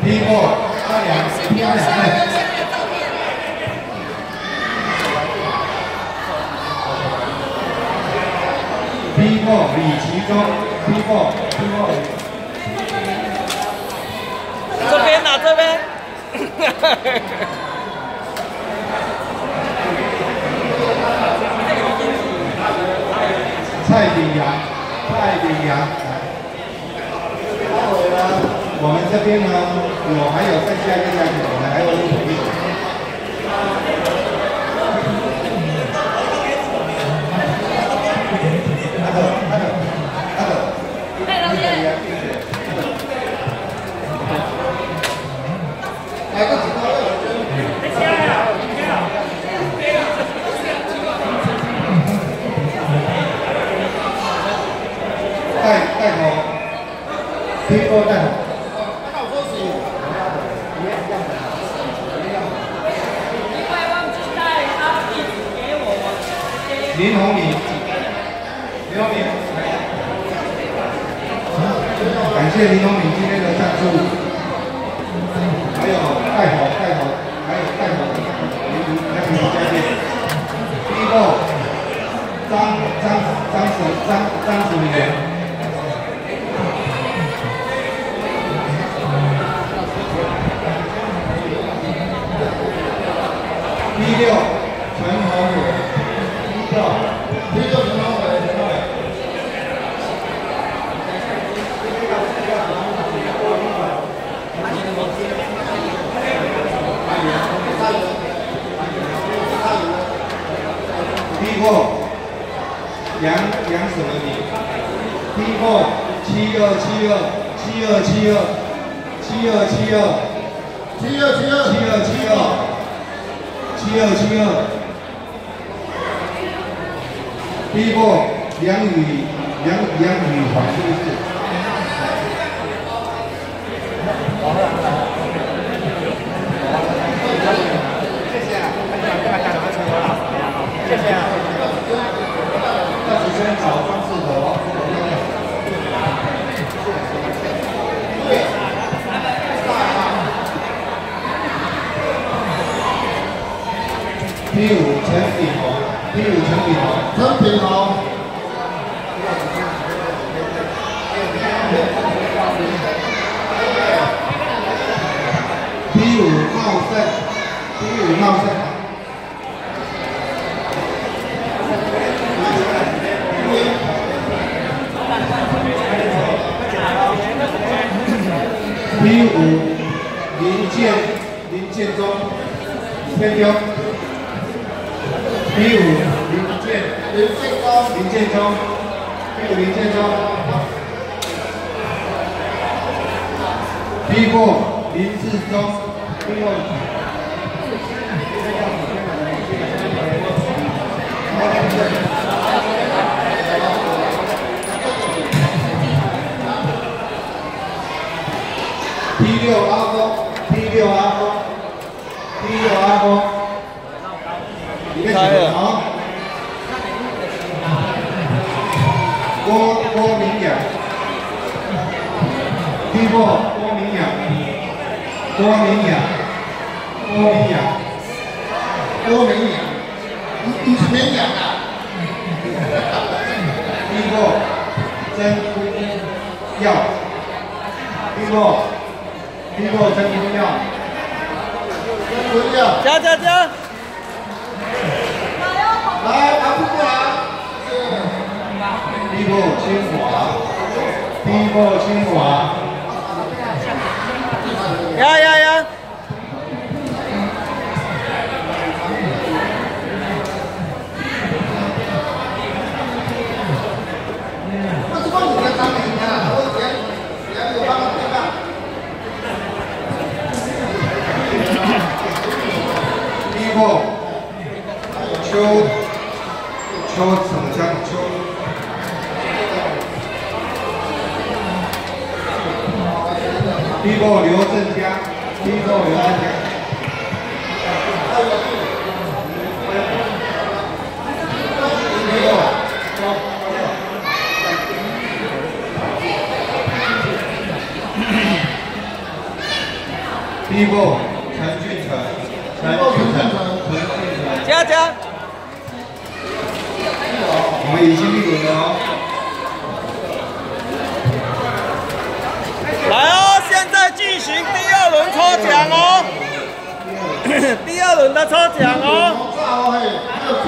P4阿良 P4 李其中 P4 这边哪这边？ 蔡炳阳，待会呢，我们这边呢还有再加一个加酒，我们还有1比1。来个几个？带头 ，P4 带头。林宏明，感谢林宏明今天的赞助，还有带头，家店 ，P4 张楚元。P6 陈宏伟 ，P6 陈宏伟。P4 杨什么名 ？P4 7272。P4 梁宇华是不是？谢谢啊。那时间找方式头。P5 陈炳宏 P5 茂盛。P5 林建中偏丢。P5 林建中 P4 林志忠 P6 阿峰， 离开了。 郭明阳 ，P4 郭明阳，你是绵阳啊 ？P4 真耀 ，P4 真耀， 加！ 来，拿不过来。P4 清华， 呀！ P4 邱成江P4 刘正佳 P4 Vivo 陈俊成， 加加。 我们已经一轮了哦。 来哦，现在进行第2轮抽奖哦。第2轮的抽奖哦。第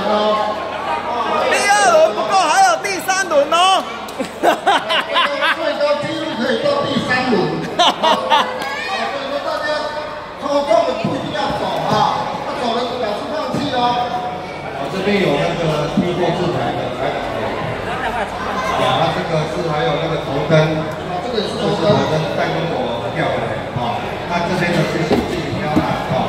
2轮不够，还有第3轮哦。 最高纪录可以到第3轮。所以说大家抽中的不一定要走啊，他走了表示放弃哦。 这边有那个披过字牌的来打的。它这个是还有那个头灯， 这个也是头灯带跟我掉的啊。那这边的是自己挑的啊。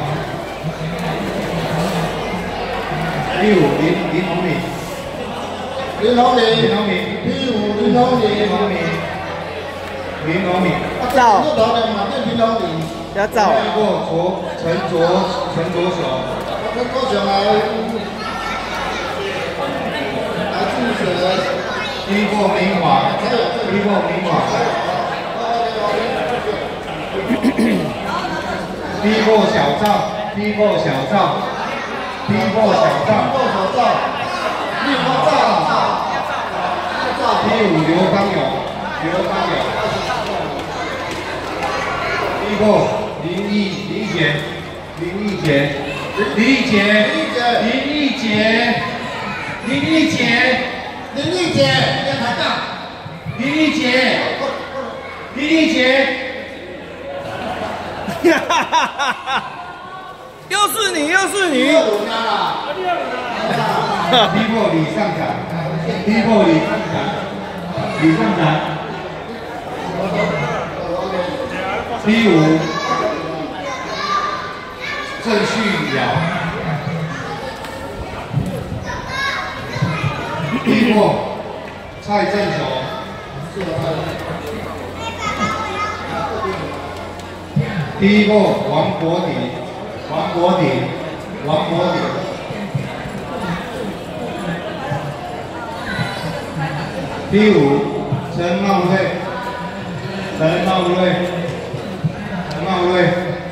第5林宏敏， 林宏敏， 第 5林宏敏， 照， 这头的马店林宏敏， 要照。 第过陈卓雄， 陈卓雄来助选。 第过明华，第过小赵，第5刘方勇，第过林义杰， 练抬杠。 林义杰， 哈哈哈哈！又是你。 第过李尚展，第5郑旭尧，第过蔡正雄，第过王国鼎，第5陈茂瑞，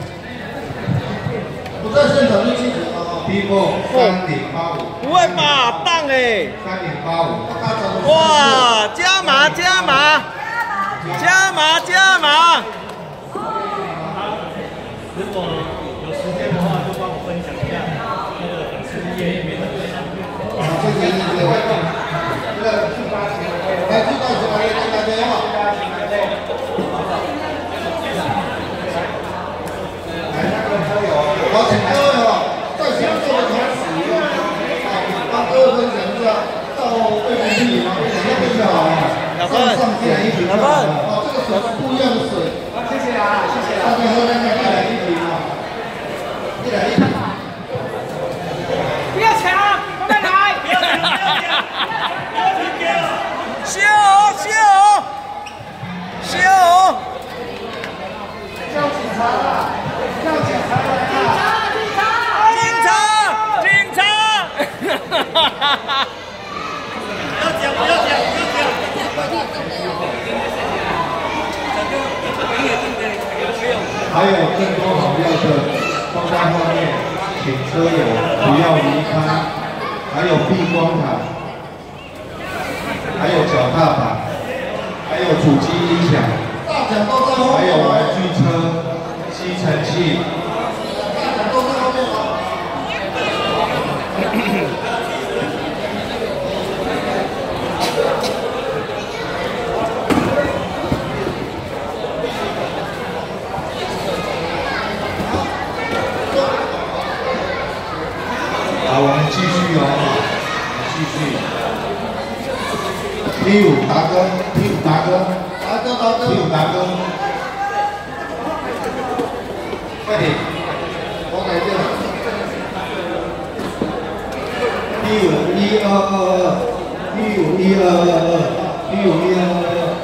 不在现场就清楚了。 第过3.85， 不会吧，当哎 3.85， 哇，加码！ 如果有时间的话，就帮我分享一下那个粉丝页里面的。 好，请各位在享受的同时，帮各位分享一下到卫生间里面分享上这一瓶这个水是不一样的水。谢谢啊，大家喝那个100一瓶啊，100一瓶。 不要抢，慢慢来。 不要停了。 谢哦！ 叫警察啦！ 警察！ 不要讲。 还有更多好料的放在后面，请车友不要离开。还有避光毯，还有脚踏板，还有主机音响， 大奖都在后面。 还有玩具车、吸尘器。 大奖都在后面哦。 好，我们继续哦，第5达哥，快点， 我改变了。 第51222，